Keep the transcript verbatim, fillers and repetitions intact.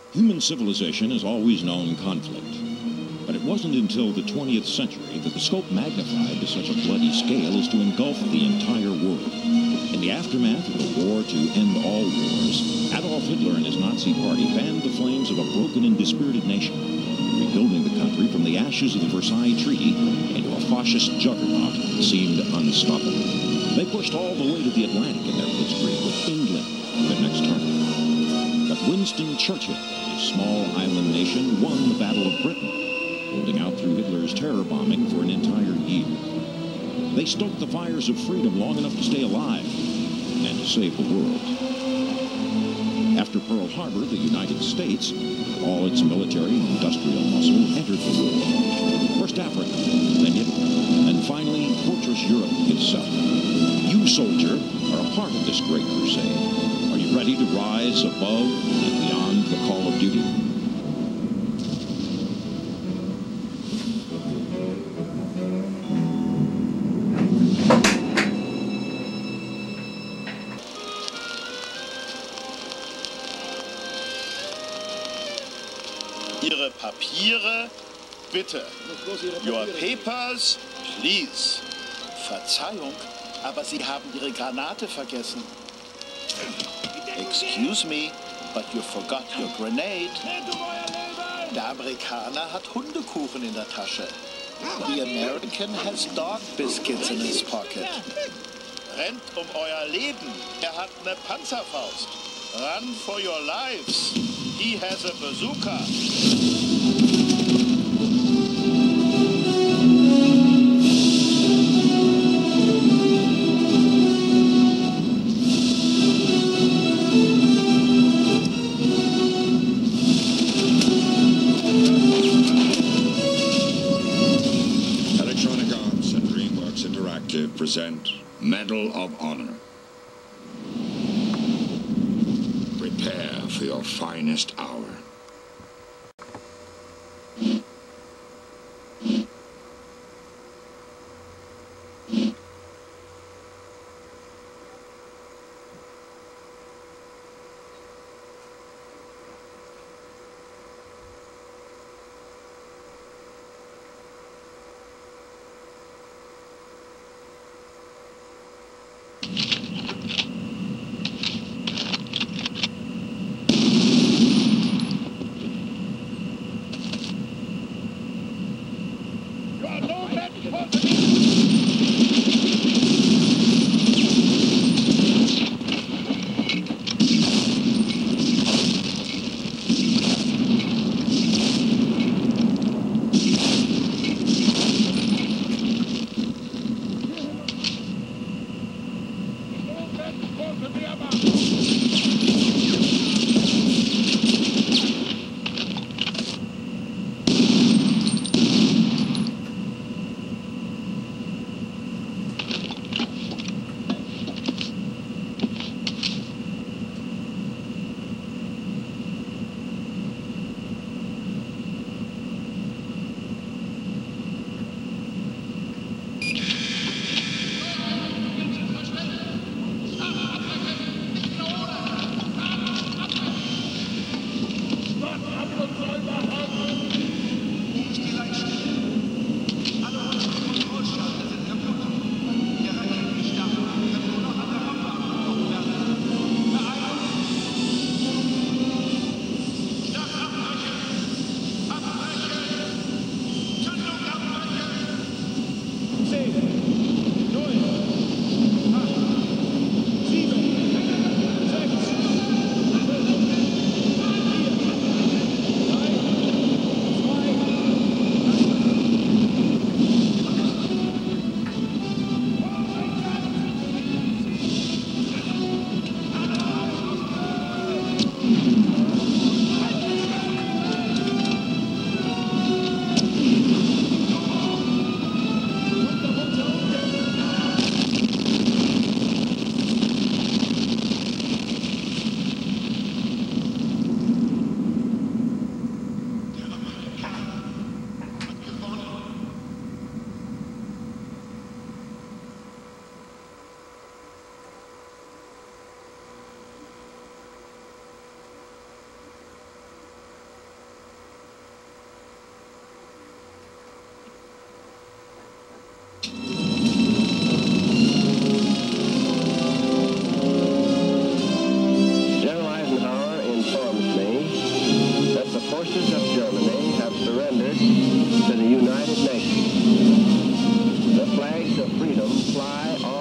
Human civilization has always known conflict. But it wasn't until the twentieth century that the scope magnified to such a bloody scale as to engulf the entire world. In the aftermath of the war to end all wars, Adolf Hitler and his Nazi party fanned the flames of a broken and dispirited nation, rebuilding the country from the ashes of the Versailles Treaty into a fascist juggernaut that seemed unstoppable. They pushed all the way to the Atlantic in their blitzkrieg, with England their next target. But Winston Churchill, a small island nation, won the Battle of Britain, holding out through Hitler's terror bombing for an entire year. They stoked the fires of freedom long enough to stay alive and to save the world. After Pearl Harbor, the United States, all its military and industrial muscle, entered the war. First Africa, then Italy, and finally Fortress Europe itself. You, soldier, are a part of this great crusade. Are you ready to rise above and beyond the call of duty? Ihre Papiere, bitte. Your papers, please. Verzeihung, aber Sie haben Ihre Granate vergessen. Excuse me, but you forgot your grenade. Der Amerikaner hat Hundekuchen in der Tasche. The American has dog biscuits in his pocket. Rennt um euer Leben. Er hat eine Panzerfaust. Run for your lives. He has a bazooka. Electronic Arts and DreamWorks Interactive present Medal of Honor. Prepare for your finest hour. informs me that the forces of Germany have surrendered to the United Nations. The flags of freedom fly all